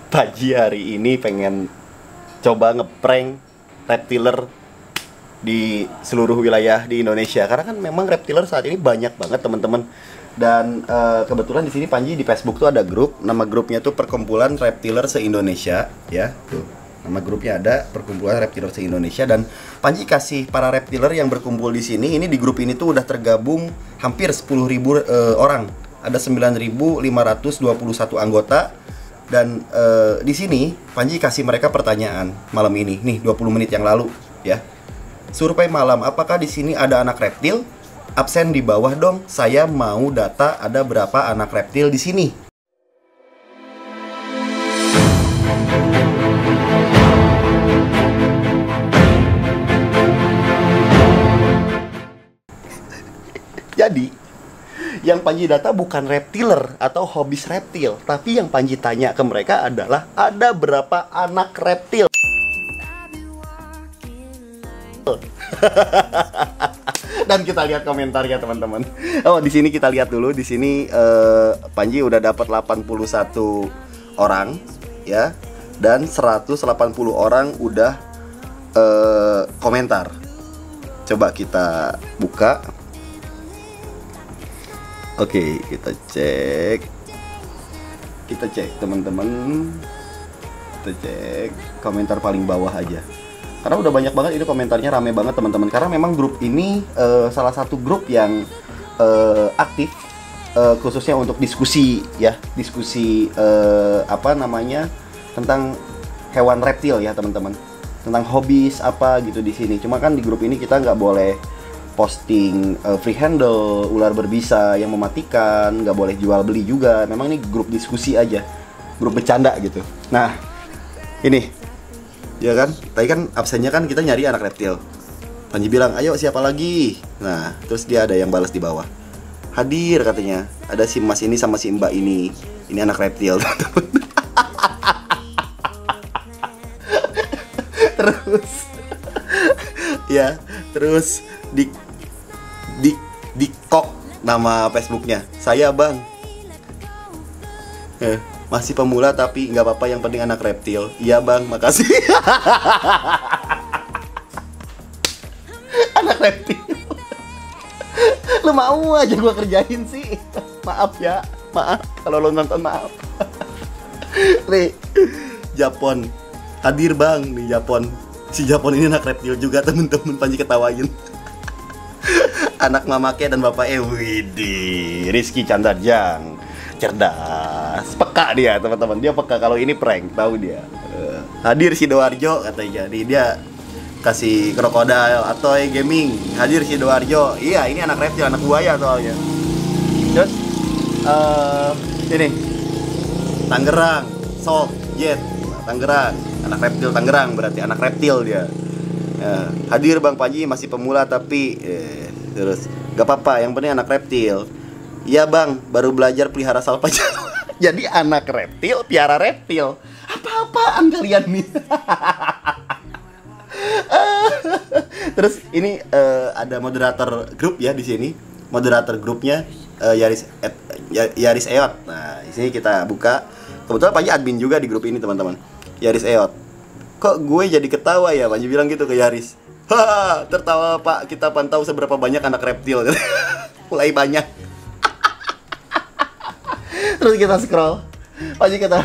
Paji hari ini pengen coba ngeprank reptiler di seluruh wilayah di Indonesia, karena kan memang reptiler saat ini banyak banget teman-teman. Dan kebetulan di sini Panji di Facebook tuh ada grup, nama grupnya tuh Perkumpulan Reptiler Se-Indonesia ya. Tuh, nama grupnya ada Perkumpulan Reptiler Se-Indonesia, dan Panji kasih para reptiler yang berkumpul di sini. Ini di grup ini tuh udah tergabung hampir 10.000 orang. Ada 9.521 anggota. Dan di sini Panji kasih mereka pertanyaan malam ini nih, 20 menit yang lalu ya. Survei malam, apakah di sini ada anak reptil? Absen di bawah dong. Saya mau data ada berapa anak reptil di sini. Jadi yang Panji data bukan reptiler atau hobis reptil, tapi yang Panji tanya ke mereka adalah ada berapa anak reptil. Dan kita lihat komentarnya teman-teman. Oh, di sini kita lihat dulu. Di sini Panji udah dapat 81 orang ya, dan 180 orang udah komentar. Coba kita buka. Oke, kita cek. Kita cek teman-teman. Kita cek komentar paling bawah aja. Karena udah banyak banget ini komentarnya, rame banget teman-teman. Karena memang grup ini salah satu grup yang aktif khususnya untuk diskusi ya, diskusi apa namanya, tentang hewan reptil ya teman-teman. Tentang hobis apa gitu di sini. Cuma kan di grup ini kita nggak boleh posting free handle, ular berbisa yang mematikan, nggak boleh jual beli juga. Memang ini grup diskusi aja, grup bercanda gitu. Nah, ini, ya kan, tadi kan absennya kan kita nyari anak reptil. Panji bilang, ayo siapa lagi? Nah, terus dia ada yang balas di bawah. Hadir katanya, ada si mas ini sama si mbak ini. Ini anak reptil. Terus, ya, terus di kok nama Facebooknya, saya bang masih pemula tapi nggak apa-apa, yang penting anak reptil. Iya bang, makasih. Anak reptil. Lu mau aja gua kerjain sih. Maaf ya, maaf kalau lo nonton, maaf. Nih, Japon hadir bang di Japon. Si Japon ini anak reptil juga temen-temen. Panji ketawain. Anak mamake dan bapaknya, widih, Rizky Candarjang, cerdas, peka dia teman-teman. Dia peka kalau ini prank, tahu dia. Hadir Sidoarjo katanya, jadi dia kasih krokodil atau gaming. Hadir Sidoarjo, iya ini anak reptil, anak buaya soalnya. Terus ini Tangerang, Soft Jet, Tangerang, anak reptil Tangerang, berarti anak reptil dia. Hadir Bang Panji, masih pemula tapi terus gak apa-apa, yang penting anak reptil. Iya bang, baru belajar pelihara salpa Jawa. Jadi anak reptil, piara reptil. Apa-apaan kalian nih? Terus ini ada moderator grup ya di sini. Moderator grupnya Yaris Eot. Nah, di sini kita buka. Kebetulan Panji admin juga di grup ini teman-teman. Yaris Eot. Kok gue jadi ketawa ya? Panji bilang gitu ke Yaris. Haha, tertawa pak, kita pantau seberapa banyak anak reptil. Mulai banyak. Terus kita scroll, Panji kata,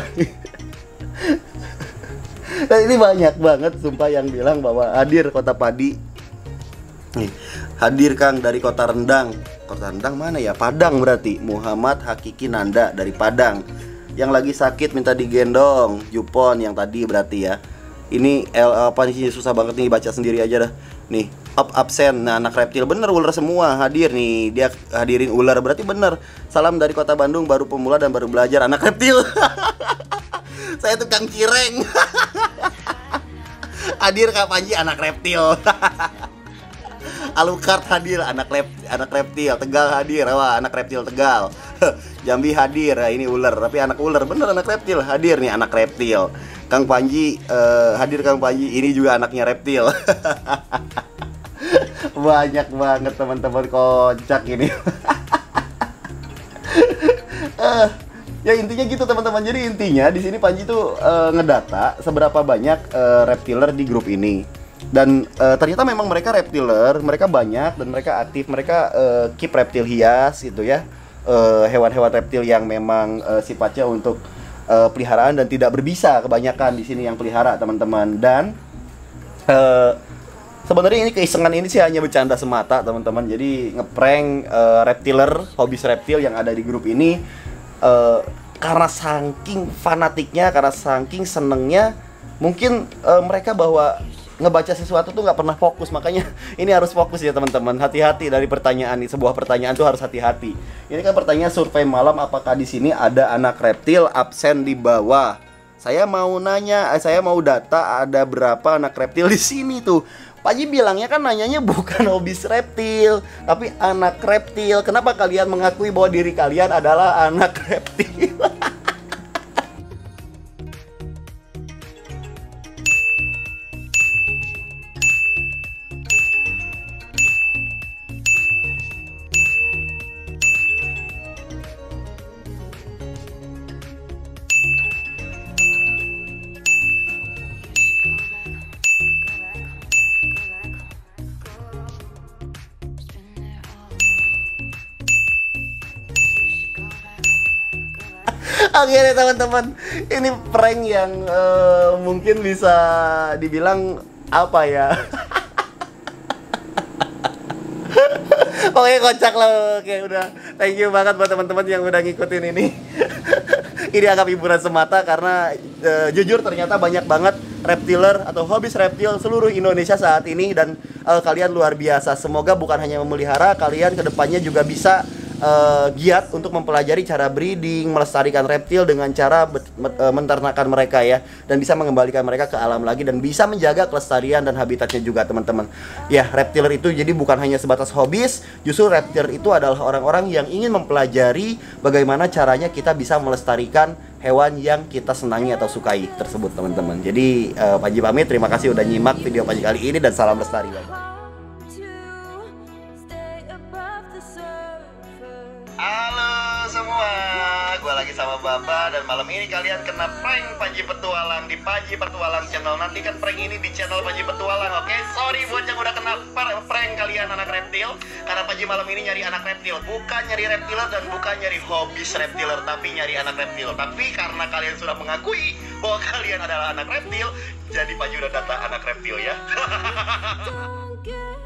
dan ini banyak banget sumpah yang bilang bahwa hadir Kota Padi. Nih, hadir Kang dari Kota Rendang. Kota Rendang mana ya? Padang berarti. Muhammad Hakiki Nanda dari Padang. Yang lagi sakit minta digendong. Jupon yang tadi berarti ya. Ini apa nih, susah banget nih, baca sendiri aja dah. Nih, absen. Nah, anak reptil bener, ular semua hadir nih. Dia hadirin ular, berarti bener. Salam dari Kota Bandung, baru pemula dan baru belajar anak reptil. Saya tukang cireng. Hadir Kak Panji, anak reptil. Alucard hadir, anak reptil. Tegal hadir, wah anak reptil Tegal. Jambi hadir, nah, ini ular, tapi anak ular, bener anak reptil. Hadir nih anak reptil. Kang Panji, hadir Kang Panji, ini juga anaknya reptil. Banyak banget teman-teman, kocak ini. Ya intinya gitu teman-teman. Jadi intinya di sini Panji tuh ngedata seberapa banyak reptiler di grup ini. Dan ternyata memang mereka reptiler, mereka banyak dan mereka aktif, mereka keep reptil hias gitu ya. Hewan-hewan reptil yang memang sifatnya untuk peliharaan dan tidak berbisa, kebanyakan di sini yang pelihara teman-teman. Dan sebenarnya ini keisengan ini sih hanya bercanda semata teman-teman. Jadi ngeprank reptiler, hobis reptil yang ada di grup ini. Karena saking fanatiknya, karena saking senengnya, mungkin mereka bahwa ngebaca sesuatu tuh nggak pernah fokus. Makanya ini harus fokus ya teman-teman. Hati-hati dari pertanyaan ini. Sebuah pertanyaan tuh harus hati-hati. Ini kan pertanyaan survei malam, apakah di sini ada anak reptil, absen di bawah. Saya mau nanya, saya mau data ada berapa anak reptil di sini tuh. Panji bilangnya kan nanyanya bukan hobis reptil, tapi anak reptil. Kenapa kalian mengakui bahwa diri kalian adalah anak reptil? Oke deh teman-teman, ini prank yang mungkin bisa dibilang apa ya? Oke, kocak lah. Oke, udah. Thank you banget buat teman-teman yang udah ngikutin ini. Ini anggap hiburan semata karena jujur ternyata banyak banget reptiler atau hobis reptil seluruh Indonesia saat ini. Dan kalian luar biasa. Semoga bukan hanya memelihara, kalian kedepannya juga bisa giat untuk mempelajari cara breeding, melestarikan reptil dengan cara menternakan mereka ya, dan bisa mengembalikan mereka ke alam lagi dan bisa menjaga kelestarian dan habitatnya juga teman-teman. Ya, reptiler itu jadi bukan hanya sebatas hobis, justru reptiler itu adalah orang-orang yang ingin mempelajari bagaimana caranya kita bisa melestarikan hewan yang kita senangi atau sukai tersebut teman-teman. Jadi Panji pamit, terima kasih udah nyimak video Panji kali ini dan salam lestari. Halo semua, gue lagi sama Baba dan malam ini kalian kena prank Panji Petualang di Panji Petualang channel. Nantikan prank ini di channel Panji Petualang, oke? Sorry buat yang udah kena prank kalian anak reptil, karena Panji malam ini nyari anak reptil, bukan nyari reptiler dan bukan nyari hobis reptiler, tapi nyari anak reptil. Tapi karena kalian sudah mengakui bahwa kalian adalah anak reptil, jadi Panji udah data anak reptil ya.